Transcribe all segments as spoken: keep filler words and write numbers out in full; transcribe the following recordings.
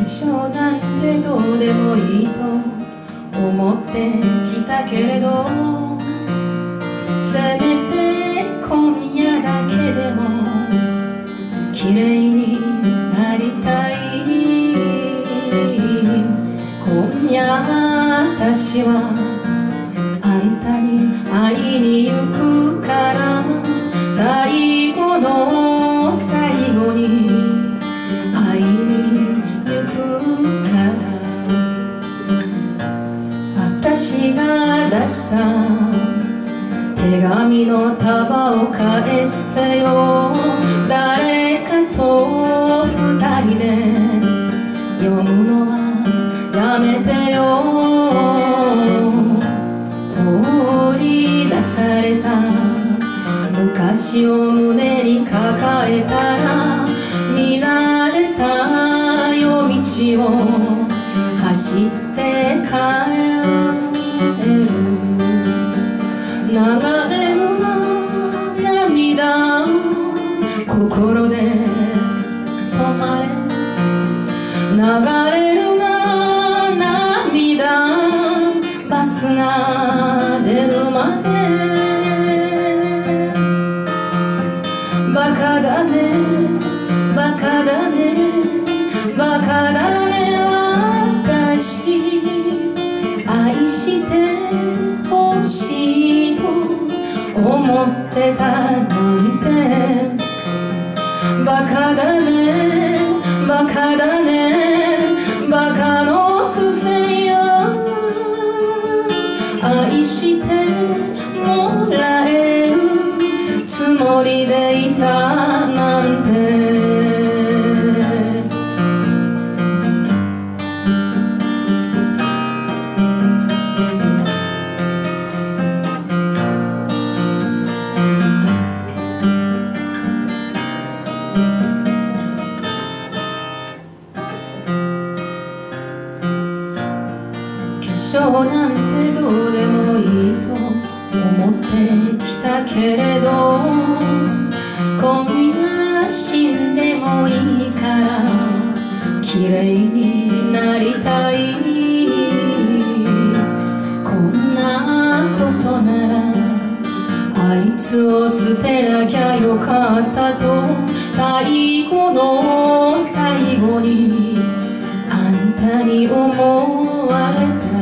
象なんてどうでもいいと思ってきたけれど、せめて今夜だけでも綺麗になりたい。今夜私はあんたに会いに行くから、最後の最後に会いに行くから。私が出した手紙の束を返してよ。誰かと二人で読むのはやめてよ。放り出された昔を胸に抱えたら、見慣れた夜道を走って帰る。流れる涙心で止まれ。流れる涙バスが出るまで。バカだねバカだねバカだね私、愛してほしいと思ってたなんて。バカだねバカだねバカのくせによ、愛してもらえるつもりでいたなんて。化粧なんてどうでもいいと思ってきたけれど、今夜死んでもいいから綺麗になりたい。こんなことならあいつを捨てなきゃよかったと、最後の最後にあんたに思われた。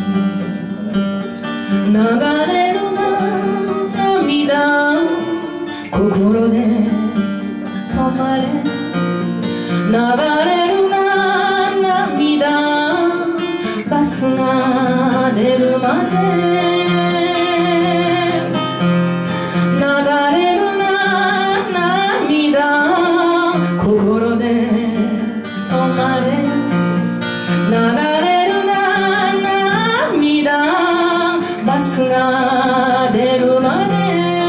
流れる涙心で止まれ。流れる涙バスが出るまで。流れる涙心で止まれ。流れる涙バスが出るまで。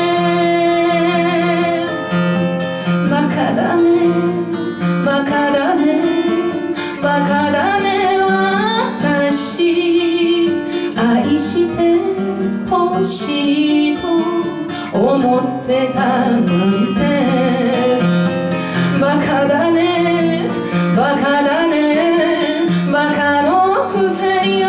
バカだねバカだねバカだね私、愛してほしいと思ってたなんて。バカだねバカだねバカのくせによ、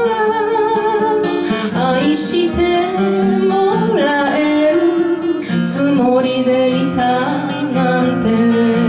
愛してもらえるつもりでいたなんて。